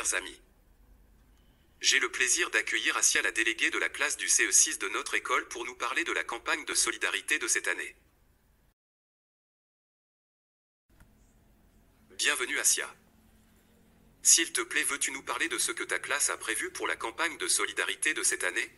chers amis. J'ai le plaisir d'accueillir Asia, la déléguée de la classe du CE6 de notre école, pour nous parler de la campagne de solidarité de cette année. Bienvenue Asia. S'il te plaît, veux-tu nous parler de ce que ta classe a prévu pour la campagne de solidarité de cette année?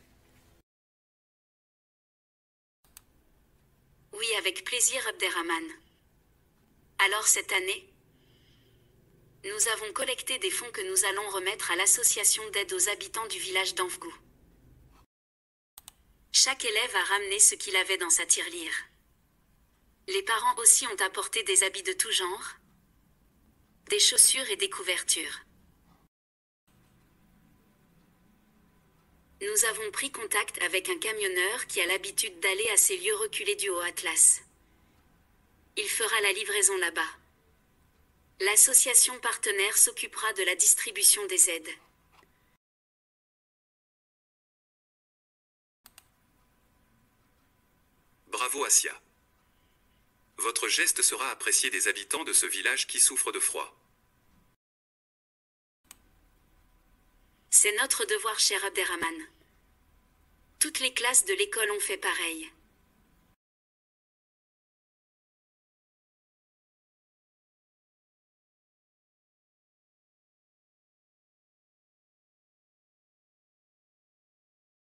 Oui, avec plaisir Abderrahman. Alors cette année, nous avons collecté des fonds que nous allons remettre à l'association d'aide aux habitants du village d'Anfgou. Chaque élève a ramené ce qu'il avait dans sa tirelire. Les parents aussi ont apporté des habits de tout genre, des chaussures et des couvertures. Nous avons pris contact avec un camionneur qui a l'habitude d'aller à ces lieux reculés du Haut-Atlas. Il fera la livraison là-bas. L'association partenaire s'occupera de la distribution des aides. Bravo Asia. Votre geste sera apprécié des habitants de ce village qui souffrent de froid. C'est notre devoir, cher Abderrahman. Toutes les classes de l'école ont fait pareil.